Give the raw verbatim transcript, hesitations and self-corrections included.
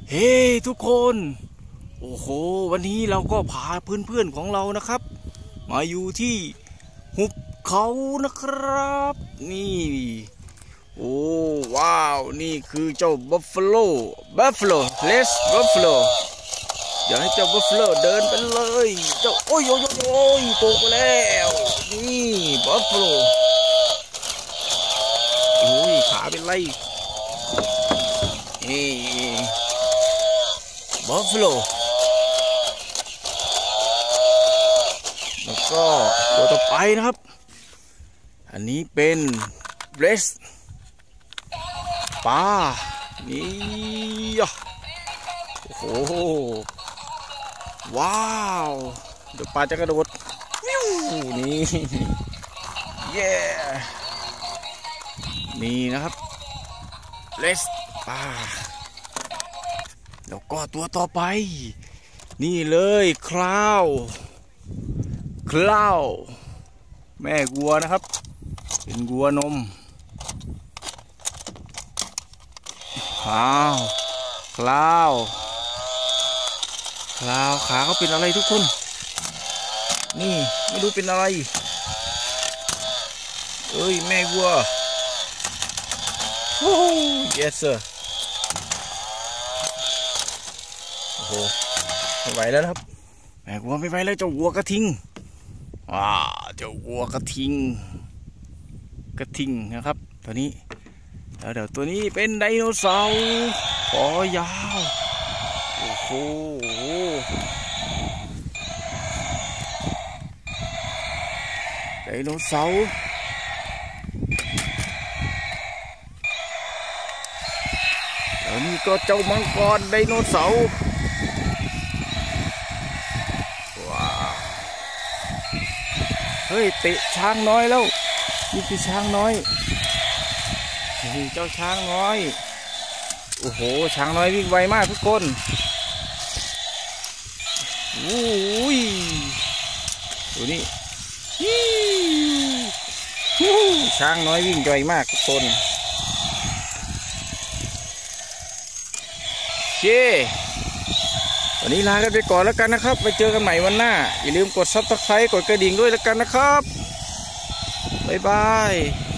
เฮ้ hey, ทุกคนโอ้โหวันนี้เราก็พาเพื่อนๆของเรานะครับมาอยู่ที่หุบเขานะครับนี่โอ้ว้าวนี่คือเจ้าบัฟฟาโลบัฟฟาโลเลสบัฟฟาโลเดี๋ยวให้เจ้าบัฟฟาโลเดินไปเลยเจ้าโอ้ยโอ้ยโอ้ยโตไปแล้วนี่บัฟฟาโลโอ้ยขาเป็นไรนี่บัฟฟาโลแล้วก็ตัวต่อไปนะครับอันนี้เป็นเบรสปลานี่โอ้โหว้าวเดี๋ยวปลาจะกระโดดนี่เย้นี่นะครับเบรสปลาแล้วก็ตัวต่อไปนี่เลยคลาวคลาวแม่วัวนะครับเป็นวัวนมคลาวคลาวคลาวขาเขาเป็นอะไรทุกคนนี่ไม่รู้เป็นอะไรเอ้ยแม่วัวโอ้ yes sir โอ้โหไม่ไหวแล้วครับแม่วัวไม่ไหวแล้วเจ้าวัวกระทิงว้าเจ้าวัวกระทิงกระทิงนะครับตัวนี้แล้วเดี๋ยวตัวนี้เป็นไดโนเสาร์คอยาวโอ้โหไดโนเสาร์แล้วนี่ก็เจ้ามังกรไดโนเสาร์เฮ้ยเตะช้างน้อยแล้วนี่คือช้างน้อยนี่เจ้าช้างน้อยโอ้โหช้างน้อยวิ่งไวมากทุกคนอุ้ยดูนี่ช้างน้อยวิ่งไวมากทุกคนโอเควันนี้ลากันไปก่อนแล้วกันนะครับไปเจอกันใหม่วันหน้าอย่าลืมกดซับสไครต์กดกระดิ่งด้วยแล้วกันนะครับบ๊ายบาย